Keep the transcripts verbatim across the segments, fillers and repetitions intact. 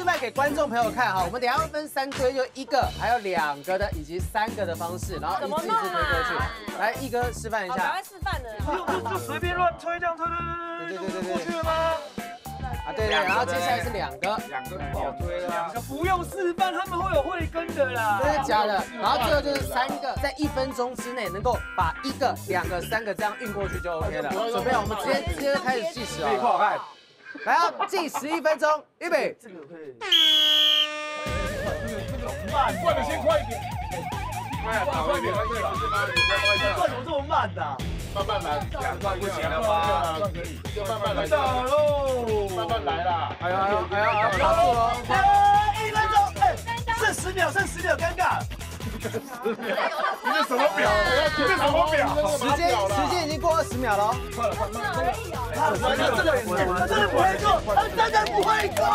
示范给观众朋友看哈。我们等一下会分三推，就一个、还有两个的以及三个的方式，然后一次一次推过去。来，一哥示范一下。 赶快示范的。 就就随便乱推，这样推推推推推，就过去了吗？ 啊，对对，然后接下来是两个， 两个不好推了， 两个不用示范，他们会有慧根的啦。 真的假的？然后最后就是三个，在一分钟之内能够把一个、两个、三个这样运过去就 OK 了。准备好，我们直接直接开始计时啊！ 快看， 来啊，计时一分钟，预备。 这个可以。 慢，灌的先快一点。快啊，打快一点，对了， 灌怎么这么慢的？ 慢慢来，两段不行了吧？就慢慢来， 到喽， 慢慢来啦！ 哎呦哎呦哎呦，要卡住了！ 一分钟，哎，剩十秒，剩十秒，尴尬。 你这什么表？你这什么表？ 时间时间已经过二十秒了。 快了，快了，他真的他真的不会做，他真的不会做。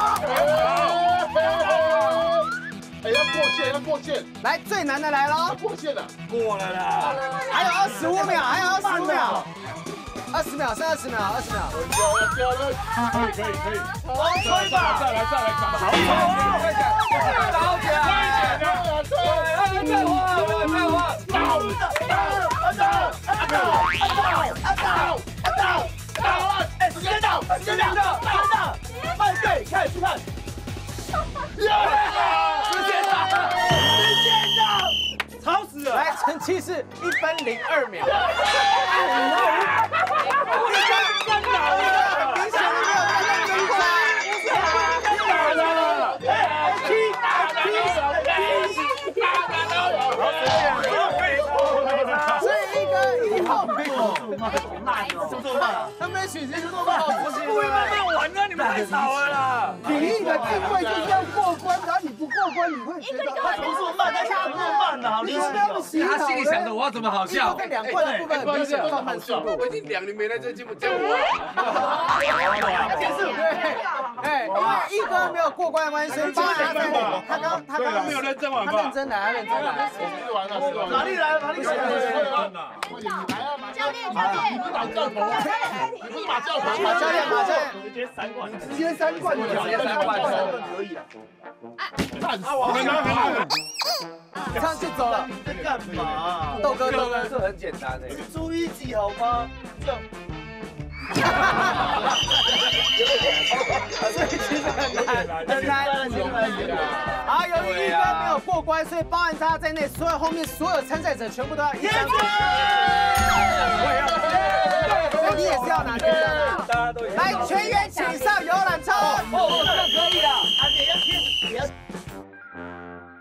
哎，要过线，要过线！ 来，最难的来了， 过线了， 过了啦， 还有二十五秒，还有二十五秒，二十秒，剩二十秒，二十秒。 要掉了，可以可以可以， 吹吧， 再来再来，好好啊， 快点， 好起来， 快点， 再花，再花，到到到到到到到到，哎，时间到，时间到，时间到，慢对，开始看。 时间到，时间到，吵死了！ 来，成绩是一分零二秒。 我刚刚倒了， 明显没有在认真看。 倒了，哎，七打七，七打打所以一个一号没有。 慢，怎么这么慢？ 他们的曲子是多么好不是故意慢慢玩的，你们太吵了啦！ 体育的定位就是要过关，然后你不过关，你会觉得他怎么这么慢？他怎么这么慢呢？好厉害！ 他心里想着我要怎么好笑？ 在两块的部分很明显放慢速度。 我已经两年没来这节目叫我。 对，哎，因为一哥没有过关的关系，所以他在他刚他刚没有认真玩他认真来，他认真来。 试完了，试完了， 哪里来？哪里来？ 快点，你来啊！ 教练，教练， 你不打教头，你不打教头， 马教练，马教练， 直接三冠， 直接三冠， 直接三冠可以啊！ 战死！ 我们拿这样就走了。 你在干嘛？ 豆哥，豆哥， 这很简单诶。 注意几好吗？这样。 所以其实很难，很难，很难。好，由于一哥没有过关，所以包含他在内，所有后面所有参赛者全部都要一张。我也要，所以你也是要拿这张。 大家都来，全员请上游览车。 哦，这可以了。啊，你要贴，你要。